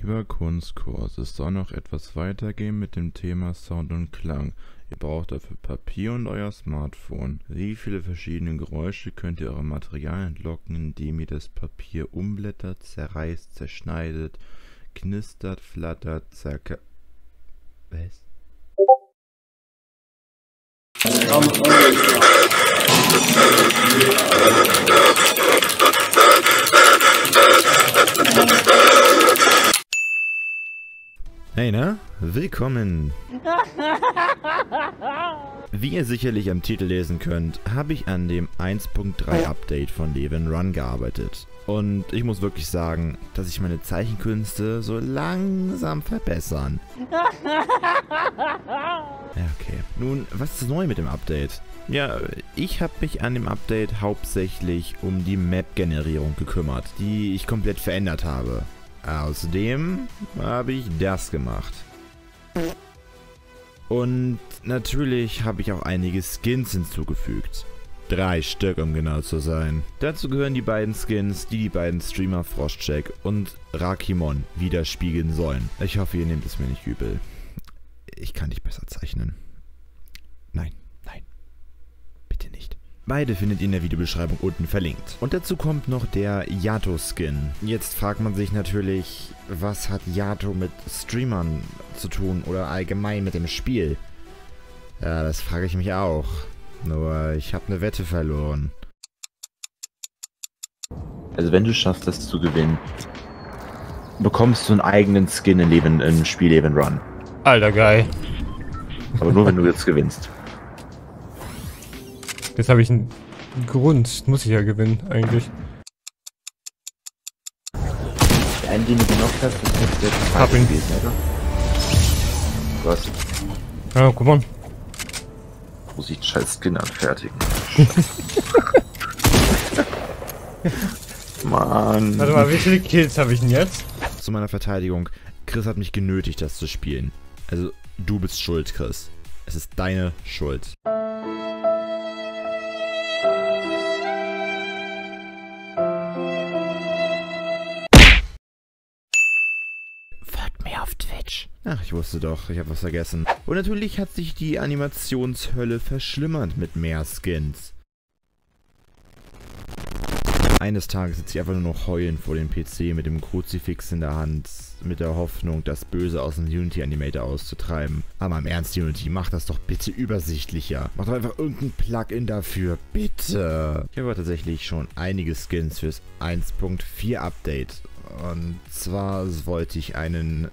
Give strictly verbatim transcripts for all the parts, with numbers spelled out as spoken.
Über Kunstkurse. Es soll noch etwas weitergehen mit dem Thema Sound und Klang. Ihr braucht dafür Papier und euer Smartphone. Wie viele verschiedene Geräusche könnt ihr eurem Material entlocken, indem ihr das Papier umblättert, zerreißt, zerschneidet, knistert, flattert, zerka... Was? Hey, na? Willkommen! Wie ihr sicherlich am Titel lesen könnt, habe ich an dem eins Punkt drei Update von Levin Run gearbeitet. Und ich muss wirklich sagen, dass sich meine Zeichenkünste so langsam verbessern. Ja, okay. Nun, was ist neu mit dem Update? Ja, ich habe mich an dem Update hauptsächlich um die Map-Generierung gekümmert, die ich komplett verändert habe. Außerdem habe ich das gemacht. Und natürlich habe ich auch einige Skins hinzugefügt. Drei Stück, um genau zu sein. Dazu gehören die beiden Skins, die die beiden Streamer Frostcheck und Rakimon widerspiegeln sollen. Ich hoffe, ihr nehmt es mir nicht übel. Ich kann nicht besser zeichnen. Nein, nein. Bitte nicht. Beide findet ihr in der Videobeschreibung unten verlinkt. Und dazu kommt noch der Yato-Skin. Jetzt fragt man sich natürlich, was hat Yato mit Streamern zu tun oder allgemein mit dem Spiel? Ja, das frage ich mich auch. Nur, ich habe eine Wette verloren. Also wenn du schaffst, das zu gewinnen, bekommst du einen eigenen Skin in Leben, im Spiel Levin Run. Alter, geil. Aber nur, wenn du jetzt gewinnst. Jetzt habe ich einen Grund. Muss ich ja gewinnen, eigentlich. Der einen, den du genockt hast, ist jetzt der zweite Hab ihn. gewesen, oder? Was? Ja, guck mal. Muss ich einen scheiß Skin anfertigen? Mann. Warte mal, wie viele Kills habe ich denn jetzt? Zu meiner Verteidigung, Chris hat mich genötigt, das zu spielen. Also, du bist schuld, Chris. Es ist deine Schuld. Folgt mir auf Twitch. Ach, ich wusste doch, ich habe was vergessen. Und natürlich hat sich die Animationshölle verschlimmert mit mehr Skins. Eines Tages sitze ich einfach nur noch heulend vor dem P C mit dem Kruzifix in der Hand, mit der Hoffnung, das Böse aus dem Unity Animator auszutreiben. Aber im Ernst, Unity, mach das doch bitte übersichtlicher. Mach doch einfach irgendein Plugin dafür, bitte. Ich habe tatsächlich schon einige Skins fürs eins Punkt vier Update. Und zwar wollte ich einen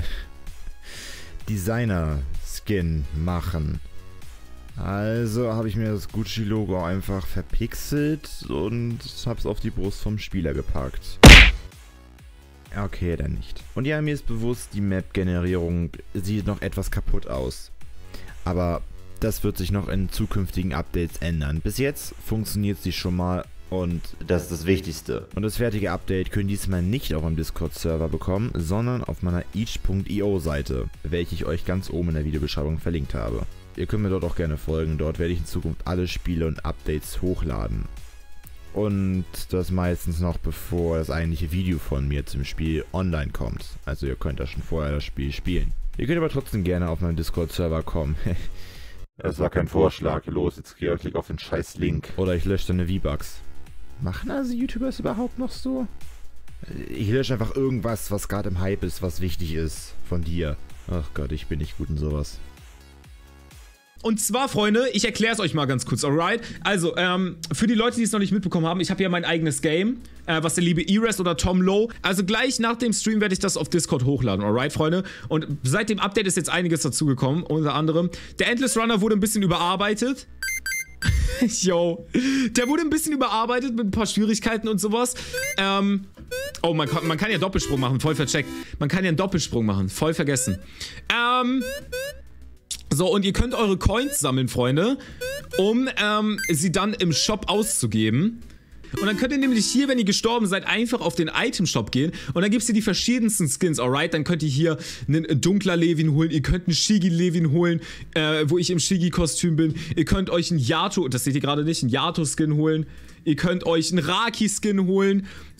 Designer-Skin machen. Also habe ich mir das Gucci-Logo einfach verpixelt und habe es auf die Brust vom Spieler gepackt. Okay, dann nicht. Und ja, mir ist bewusst, die Map-Generierung sieht noch etwas kaputt aus. Aber das wird sich noch in zukünftigen Updates ändern. Bis jetzt funktioniert sie schon mal und das ist das Wichtigste. Und das fertige Update könnt ihr diesmal nicht auf meinem Discord-Server bekommen, sondern auf meiner each punkt i o Seite, welche ich euch ganz oben in der Videobeschreibung verlinkt habe. Ihr könnt mir dort auch gerne folgen, dort werde ich in Zukunft alle Spiele und Updates hochladen. Und das meistens noch bevor das eigentliche Video von mir zum Spiel online kommt. Also ihr könnt da schon vorher das Spiel spielen. Ihr könnt aber trotzdem gerne auf meinen Discord-Server kommen. Das war kein Vorschlag. Los, jetzt geh und klick auf den scheiß Link. Oder ich lösche deine V-Bucks. Machen also YouTubers überhaupt noch so? Ich lösche einfach irgendwas, was gerade im Hype ist, was wichtig ist von dir. Ach Gott, ich bin nicht gut in sowas. Und zwar, Freunde, ich erkläre es euch mal ganz kurz, alright? Also, ähm, für die Leute, die es noch nicht mitbekommen haben, ich habe ja mein eigenes Game, äh, was der liebe Eres oder Tom Low. Also gleich nach dem Stream werde ich das auf Discord hochladen, alright, Freunde? Und seit dem Update ist jetzt einiges dazugekommen, unter anderem. Der Endless Runner wurde ein bisschen überarbeitet. Yo, der wurde ein bisschen überarbeitet mit ein paar Schwierigkeiten und sowas. Ähm, oh, man kann, man kann ja Doppelsprung machen, voll vercheckt. Man kann ja einen Doppelsprung machen, voll vergessen. Ähm... So, und ihr könnt eure Coins sammeln, Freunde, um ähm, sie dann im Shop auszugeben. Und dann könnt ihr nämlich hier, wenn ihr gestorben seid, einfach auf den Item-Shop gehen. Und dann gibt es hier die verschiedensten Skins, alright? Dann könnt ihr hier einen dunkler Levin holen. Ihr könnt einen Shigi-Levin holen, äh, wo ich im Shigi-Kostüm bin. Ihr könnt euch einen Yato, das seht ihr gerade nicht, einen Yato-Skin holen. Ihr könnt euch einen Raki-Skin holen.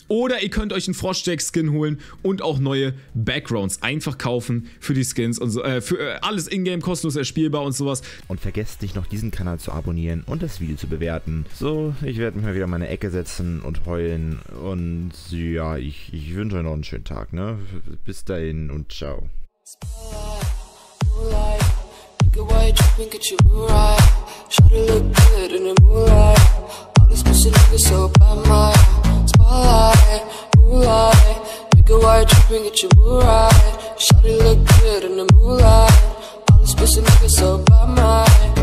Oder ihr könnt euch einen Froschjack-Skin holen und auch neue Backgrounds einfach kaufen für die Skins und so, äh, für äh, alles in-game kostenlos erspielbar und sowas. Und vergesst nicht noch diesen Kanal zu abonnieren und das Video zu bewerten. So, ich werde mich mal wieder in meine Ecke setzen und heulen. Und ja, ich, ich wünsche euch noch einen schönen Tag, ne? Bis dahin und ciao. Shawty look good in the moonlight. All this pussy niggas so bad, my